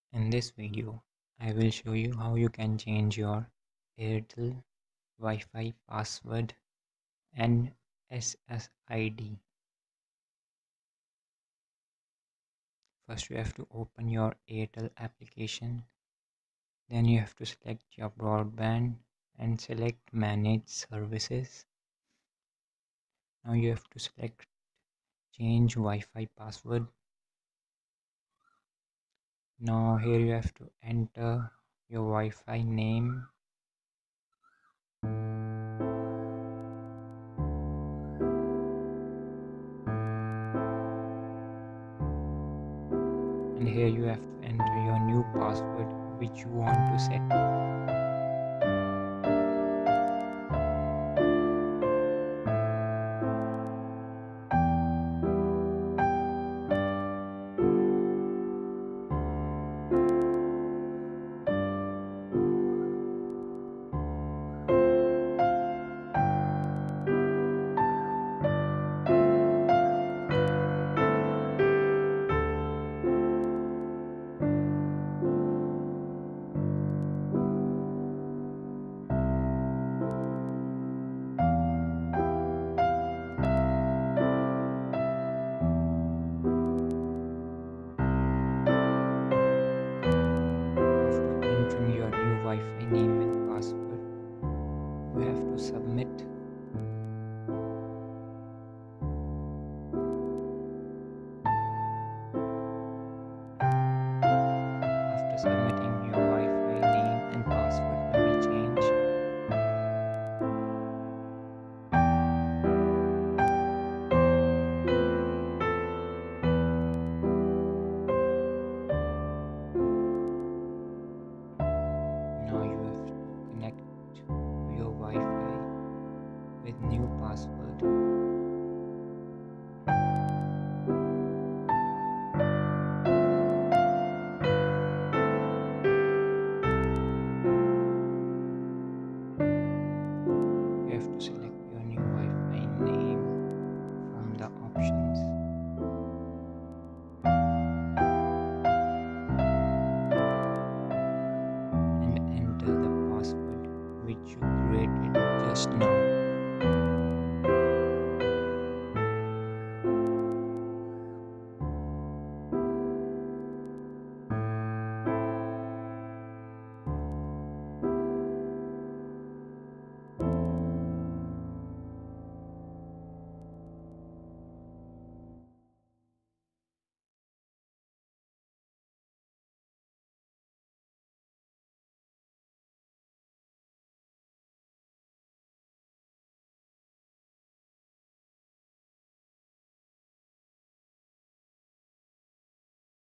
In this video, I will show you how you can change your Airtel Wi-Fi password and SSID. First, you have to open your Airtel application. Then you have to select your broadband and select manage services. Now you have to select change Wi-Fi password. Now here you have to enter your Wi-Fi name. And here you have to enter your new password which you want to set. After entering your new Wi-Fi name and password, you have to submit. After submitting,